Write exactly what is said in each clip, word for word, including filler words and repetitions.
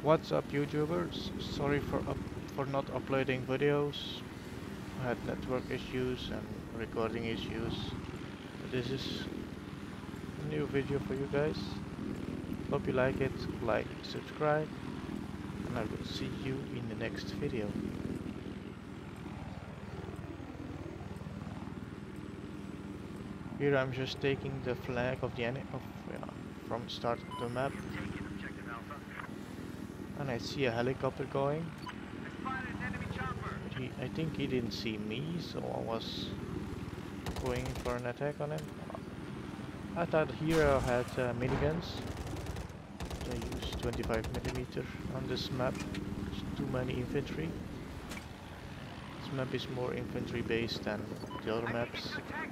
What's up, YouTubers? Sorry for up for not uploading videos. I had network issues and recording issues. But this is a new video for you guys. Hope you like it. Like, subscribe, and I will see you in the next video. Here I'm just taking the flag of the enemy of yeah, from start of the map, and I see a helicopter going. He, I think he didn't see me, so I was going for an attack on him. I thought Hero had uh, miniguns. I used twenty-five millimeter on this map. There's too many infantry. This map is more infantry based than the other maps.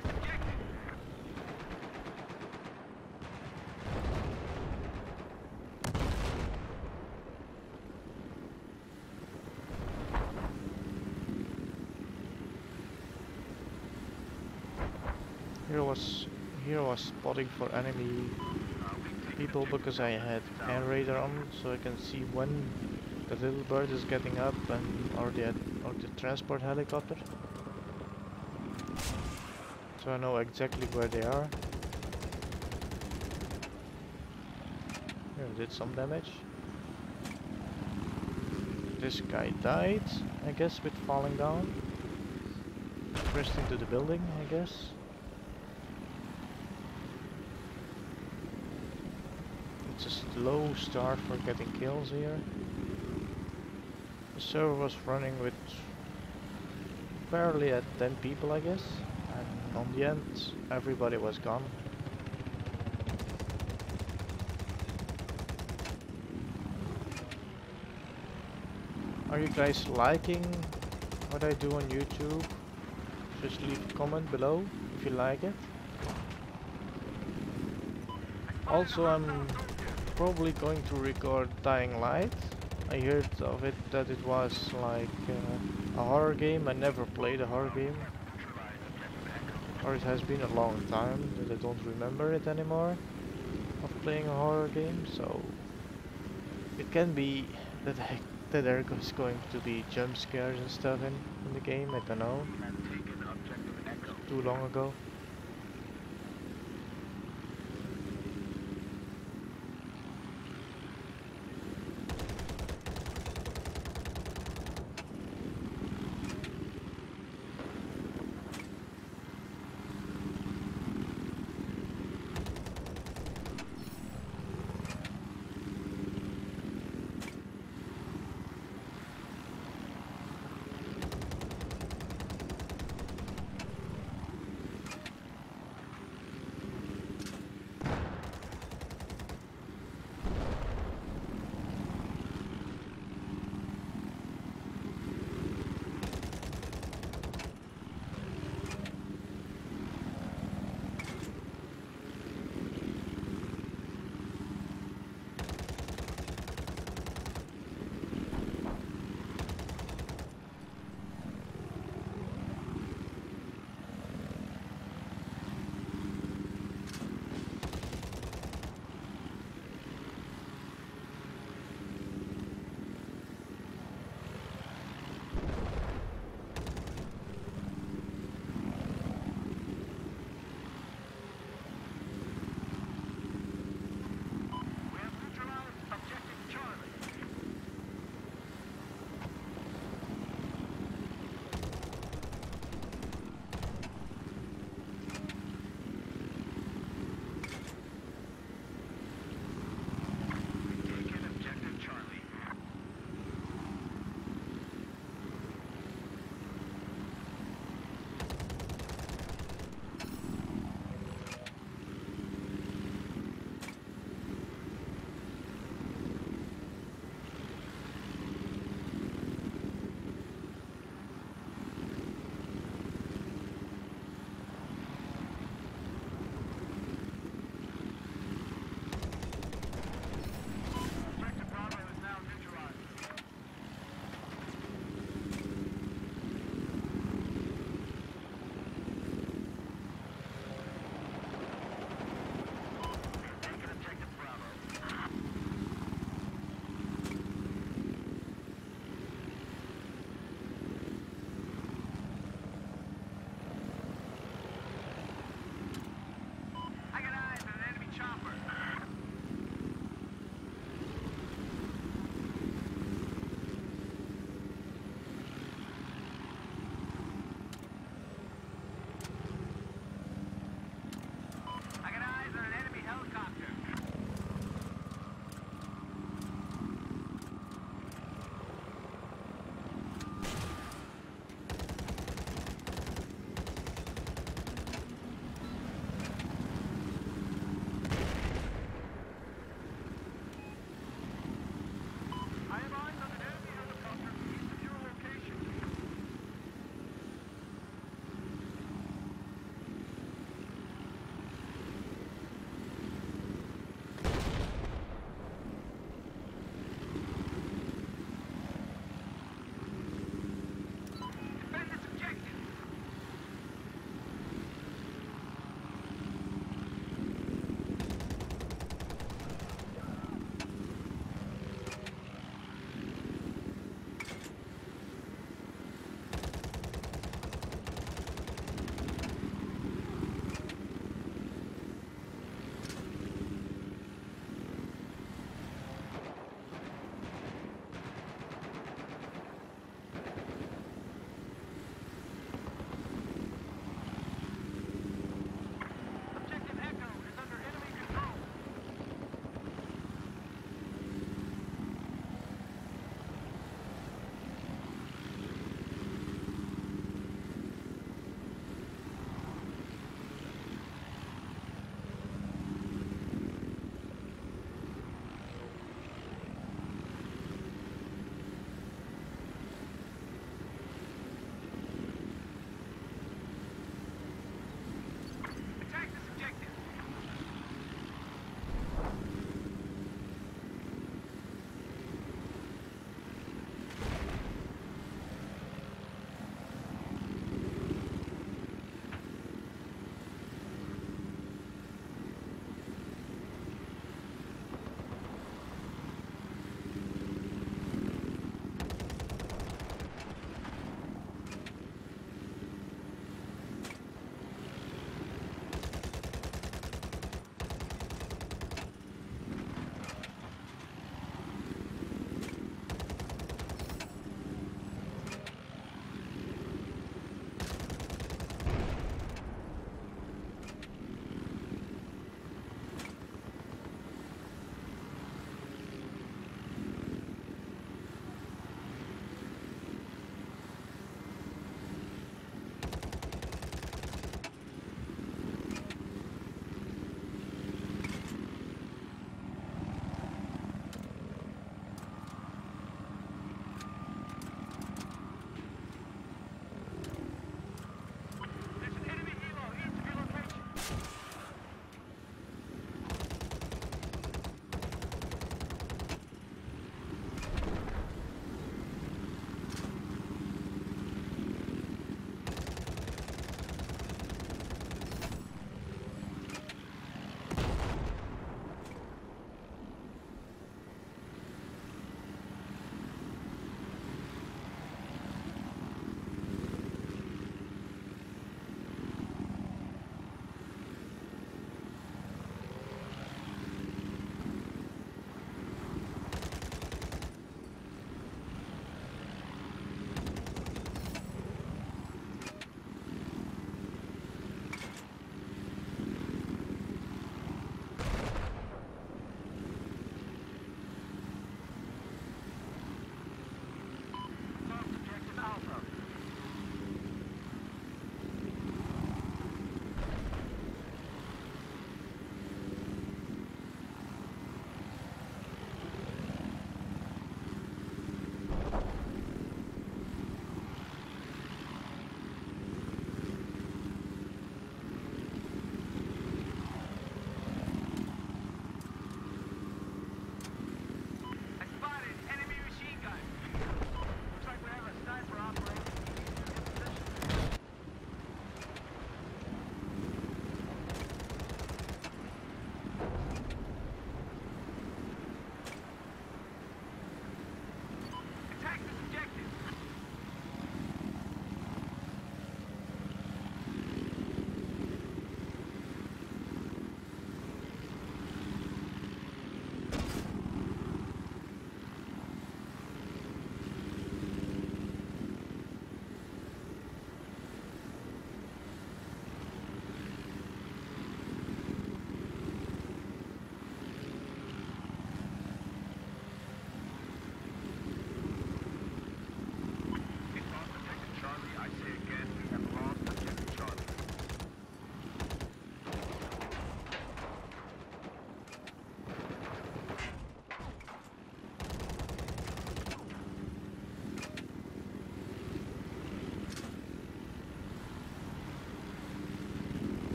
Here was here was spotting for enemy people because I had air radar on, so I can see when the little bird is getting up and or the or the transport helicopter. So I know exactly where they are. Here, did some damage. This guy died, I guess, with falling down. Crashed into the building, I guess. It's a slow start for getting kills here. The server was running with barely at ten people, I guess, and on the end everybody was gone. Are you guys liking what I do on YouTube? Just leave a comment below if you like it. Also, I'm probably going to record Dying Light. I heard of it that it was like uh, a horror game. I never played a horror game, or it has been a long time that I don't remember it anymore of playing a horror game. So it can be that I, that there is going to be jump scares and stuff in, in the game. I don't know. Too long ago.